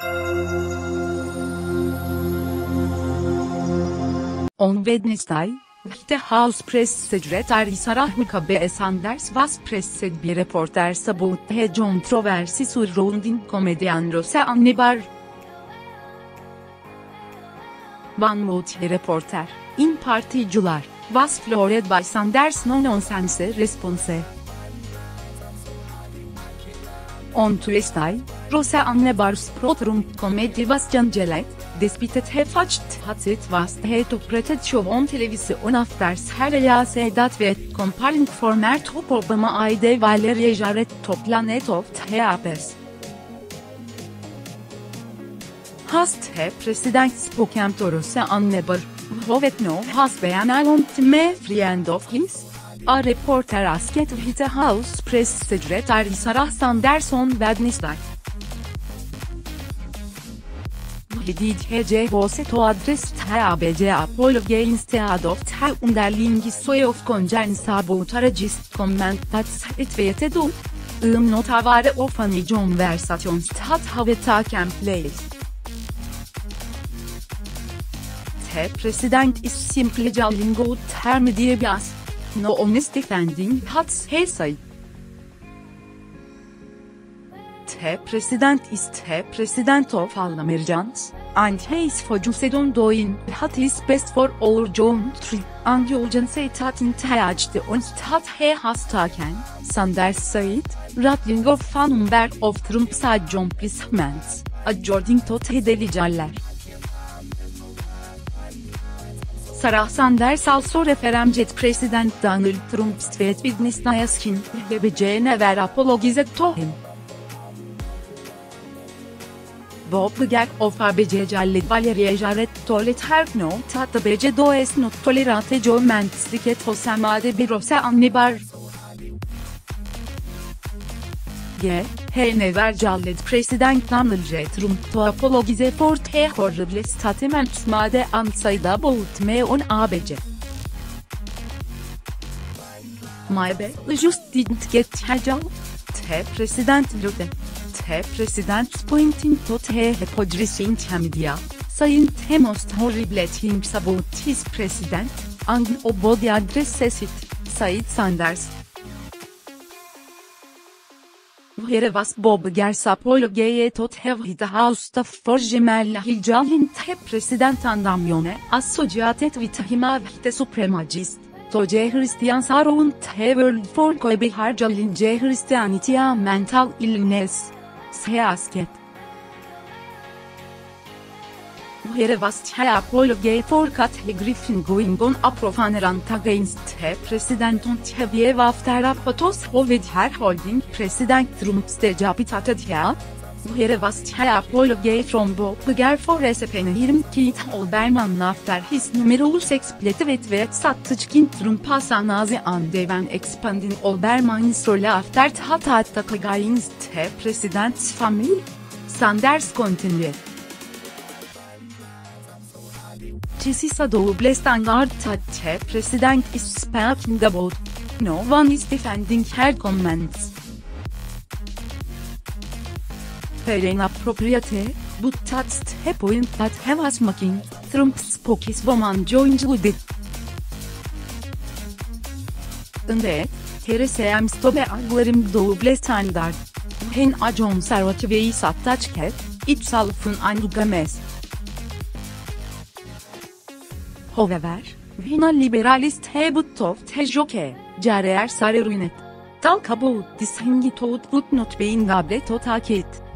On Wednesday, White House Press Secretary Sarah Huckabee Sanders was pressed by reporters about the controversy surrounding comedian Roseanne Barr. One Mouthy reporter, in particular, was floored by Sanders' no-nonsense response. On Tuesday, Roseanne Barr's pro-Trump comedy was canceled, despite the fact that it was the hypocrisy show on television after Sarah said with comparing former top Obama aide Valerie Jarrett to planet of the Apes. Has the president spoken to Roseanne Barr, who now has been a longtime friend of his? A reporter asked White House Press Secretary Sarah Sanders on Wednesday. Did he was to address the ABG apology instead of the underlying issue of concerns about a racist comment that it tweeted out? Not aware of any conversations that have taken place. The president is simply yelling out her media. No honest defending what he said. The president is the president of all Americans, and he is focused on doing what is best for our country, and you can say that in the action that he has taken, Sanders said, rattling off a number of Trump's accomplishments, according to the Daily Caller. Sarah Sanders also referenced President Donald Trump's tweet Wednesday asking if BJ never apologized to him. Bob Iger of ABC Valerie Jarrett told her know that the BJ does not tolerate comments like made by Roseanne Barr. He never told President Donald J. Trump to apologize for the horrible statements made and said about me on ABC. My bill just didn't get her job, the president wrote. The president's pointing to the hypocrisy in the media, saying the most horrible things about his president, and nobody addresses it, said Sanders. Where was Bob Iger's apology to the White House staff for Jemelle Hill calling the president and Amyone associated with him a white supremacist, to the Christians around the world for Joy Behar calling the Christianity a mental illness, he asked. Where was the apology for Kathy Griffin going on a profane rant against the president on TV after a photos with her holding President Trump's decapitated head? Where was the apology from Bob Iger for receiving Keith Olbermann after his numerous expletive tweets attacking Trump as a Nazi and even expanding Olbermann's role after that attack against the president's family? Sanders continued. This is a double standard that the president is speaking about. No one is defending her comments. Very inappropriate, but that's the point that he was making, Trump's spokeswoman Joy Behar. Indeed, here seems to be a glaring double standard. When a conservative is attacked, it's often unanimous. However, when a liberalist habit of the joke, Sarah Huckabee talk about this thing it would not be able to take it.